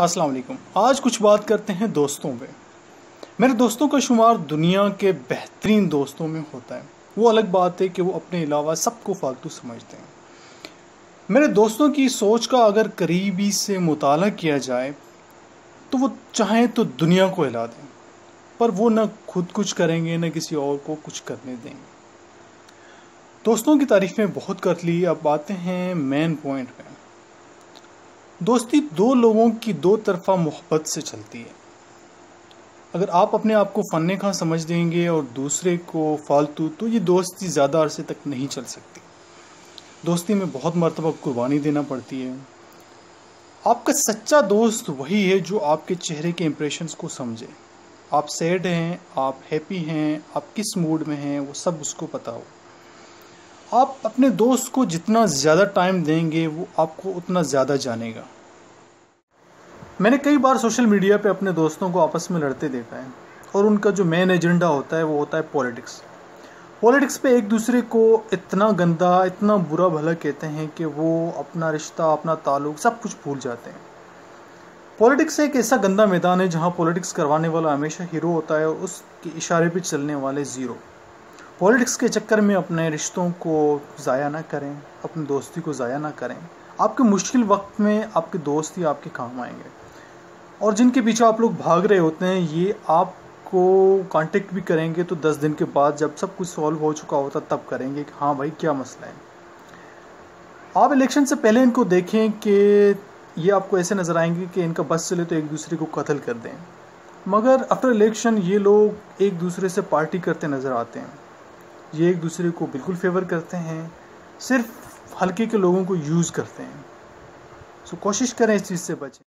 अस्सलाम वालेकुम। आज कुछ बात करते हैं दोस्तों पे। मेरे दोस्तों का शुमार दुनिया के बेहतरीन दोस्तों में होता है। वो अलग बात है कि वो अपने अलावा सबको फालतू समझते हैं। मेरे दोस्तों की सोच का अगर करीबी से मुताला किया जाए तो वो चाहें तो दुनिया को हिला दें, पर वो न खुद कुछ करेंगे न किसी और को कुछ करने देंगे। दोस्तों की तारीफें बहुत कर ली, अब आते हैं मेन पॉइंट पे। दोस्ती दो लोगों की दो तरफा मोहब्बत से चलती है। अगर आप अपने आप को फन्ने खां समझ देंगे और दूसरे को फालतू, तो ये दोस्ती ज़्यादा अरसे तक नहीं चल सकती। दोस्ती में बहुत मर्तबा कुर्बानी देना पड़ती है। आपका सच्चा दोस्त वही है जो आपके चेहरे के इंप्रेशंस को समझे। आप सैड हैं, आप हैप्पी हैं, आप किस मूड में हैं, वो सब उसको पता हो। आप अपने दोस्त को जितना ज़्यादा टाइम देंगे वो आपको उतना ज़्यादा जानेगा। मैंने कई बार सोशल मीडिया पे अपने दोस्तों को आपस में लड़ते देखा है और उनका जो मेन एजेंडा होता है वो होता है पॉलिटिक्स। पॉलिटिक्स पे एक दूसरे को इतना गंदा, इतना बुरा भला कहते हैं कि वो अपना रिश्ता, अपना ताल्लुक सब कुछ भूल जाते हैं। पॉलिटिक्स एक ऐसा गंदा मैदान है जहाँ पॉलिटिक्स करवाने वाला हमेशा हीरो होता है और उसके इशारे पे चलने वाले ज़ीरो। पॉलिटिक्स के चक्कर में अपने रिश्तों को ज़ाया ना करें, अपनी दोस्ती को ज़ाया ना करें। आपके मुश्किल वक्त में आपके दोस्त ही आपके काम आएंगे और जिनके पीछे आप लोग भाग रहे होते हैं ये आपको कांटेक्ट भी करेंगे तो 10 दिन के बाद जब सब कुछ सॉल्व हो चुका होता तब करेंगे कि हाँ भाई क्या मसला है। आप इलेक्शन से पहले इनको देखें कि ये आपको ऐसे नज़र आएंगे कि इनका बस चले तो एक दूसरे को कत्ल कर दें, मगर आफ्टर इलेक्शन ये लोग एक दूसरे से पार्टी करते नज़र आते हैं। ये एक दूसरे को बिल्कुल फेवर करते हैं, सिर्फ हल्के के लोगों को यूज़ करते हैं। सो कोशिश करें इस चीज़ से बचें।